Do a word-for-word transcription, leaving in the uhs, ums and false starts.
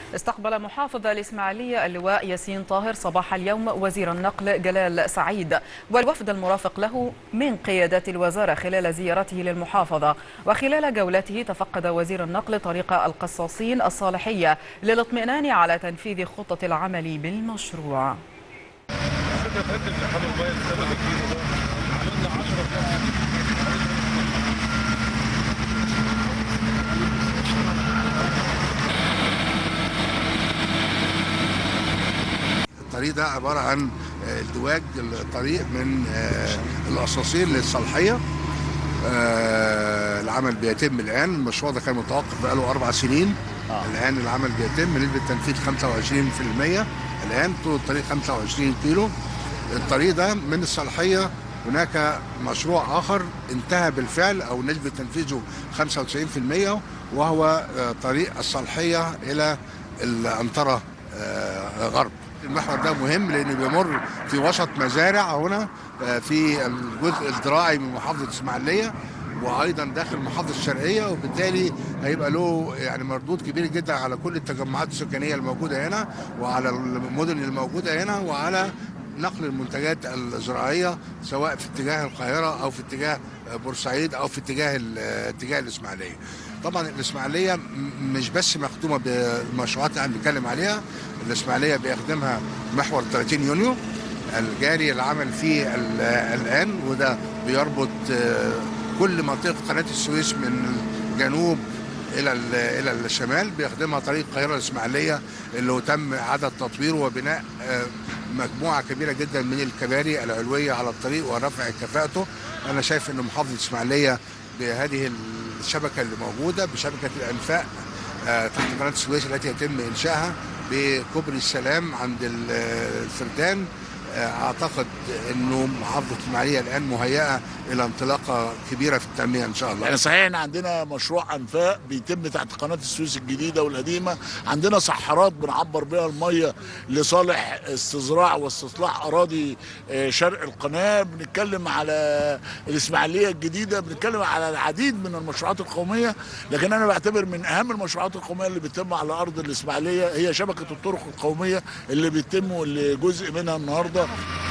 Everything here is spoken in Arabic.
استقبل محافظ الإسماعيلية اللواء ياسين طاهر صباح اليوم وزير النقل جلال سعيد والوفد المرافق له من قيادات الوزارة خلال زيارته للمحافظة. وخلال جولته تفقد وزير النقل طريق القصاصين الصالحية للاطمئنان على تنفيذ خطة العمل بالمشروع. الطريق ده عبارة عن ازدواج الطريق من القصاصين للصالحية. العمل بيتم الآن، المشروع ده كان متوقف بقاله أربع سنين. آه. الآن العمل بيتم، نسبة تنفيذ خمسة وعشرين بالمئة. الآن طول الطريق خمسة وعشرين كيلو. الطريق ده من الصالحية هناك مشروع آخر انتهى بالفعل أو نسبة تنفيذه خمسة وتسعين بالمئة، وهو طريق الصالحية إلى العنترة غرب. المحور ده مهم لأنه بيمر في وسط مزارع هنا في الجزء الزراعي من محافظة الإسماعيلية، وأيضا داخل محافظة الشرقية، وبالتالي هيبقى له يعني مردود كبير جدا على كل التجمعات السكانية الموجودة هنا، وعلى المدن الموجودة هنا، وعلى نقل المنتجات الزراعية سواء في اتجاه القاهرة أو في اتجاه بورسعيد أو في اتجاه اتجاه الإسماعيلية. طبعا الإسماعيلية مش بس مخدومة بالمشروعات اللي احنا بنتكلم عليها، الإسماعيلية بيخدمها محور ثلاثين يونيو الجاري العمل فيه الآن، وده بيربط كل منطقة قناة السويس من الجنوب إلى إلى الشمال. بيخدمها طريق القاهرة الإسماعيلية اللي تم إعادة تطويره وبناء مجموعة كبيرة جدا من الكباري العلوية على الطريق ورفع كفاءته. أنا شايف إن محافظة الإسماعيلية بهذه الشبكة اللي موجودة بشبكة الأنفاق تحت قناة السويس التي يتم إنشائها بكوبري السلام عند الفردان، اعتقد انه محافظه الاسماعيليه الان مهيئه الى انطلاقه كبيره في التنميه ان شاء الله. يعني صحيح ان عندنا مشروع انفاق بيتم تحت قناه السويس الجديده والقديمه، عندنا صحارات بنعبر بها الميه لصالح استزراع واستصلاح اراضي شرق القناه. بنتكلم على الاسماعيليه الجديده، بنتكلم على العديد من المشروعات القوميه، لكن انا بعتبر من اهم المشروعات القوميه اللي بتتم على ارض الاسماعيليه هي شبكه الطرق القوميه اللي بيتم واللي جزء منها النهارده